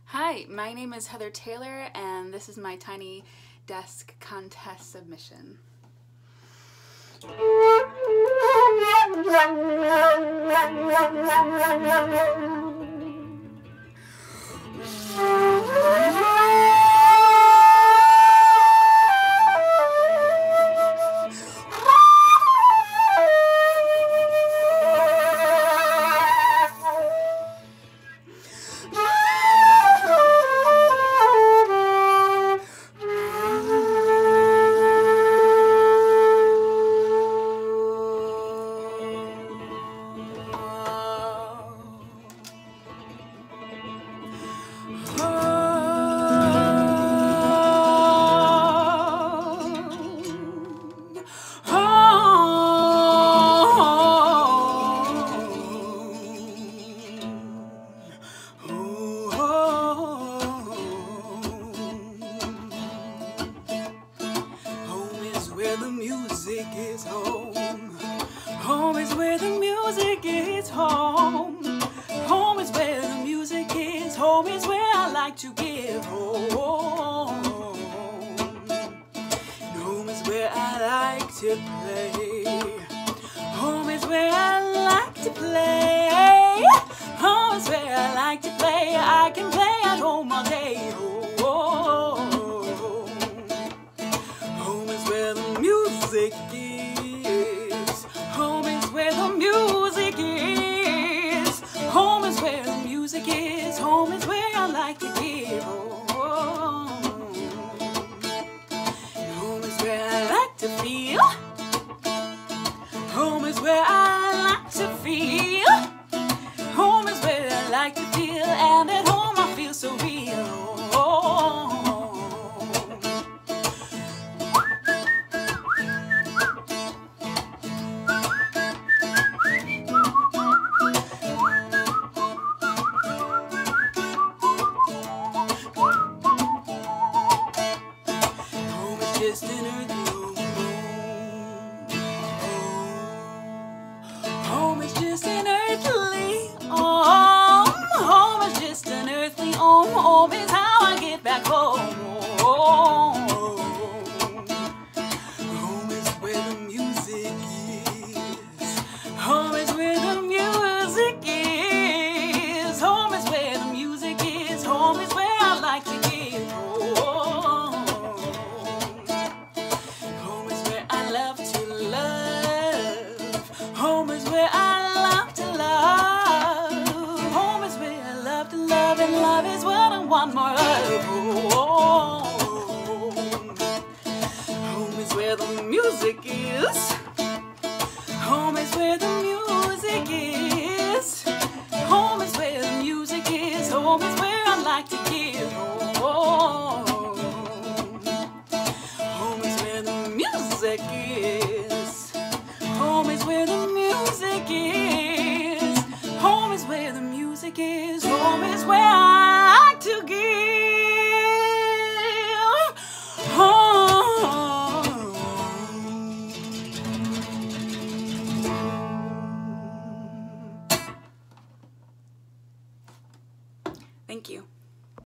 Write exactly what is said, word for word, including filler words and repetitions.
Hi, my name is Heather Taylor, and this is my Tiny Desk contest submission. Where the music is home. Home is where the music is home. Home is where the music is. Home is where I like to give home. And home is where I like to play. Home is where I like to play. Home is where I like to play. I can play at home all day. Music is. Home is where the music is. Home is where the music is. Home is where I like to give home. Home is where I like to feel. Home is where I like to feel. Home is where I like to feel. And at home I feel so real. Just an earthly home. Home is just an earthly home. Home is just an earthly home. Home is how I get back home. Home is where the music is. Home is where the music is. Home is where the music is. Home is where I like to give home. Home is where I love to love. Home is where I love to love, and love is what I want more of. Home is where the music is. Home is where the music is. Home is where the music is. Home is where I like to give home. Home is where the music is. Home is where the music is. Home is where the music is. Home is where I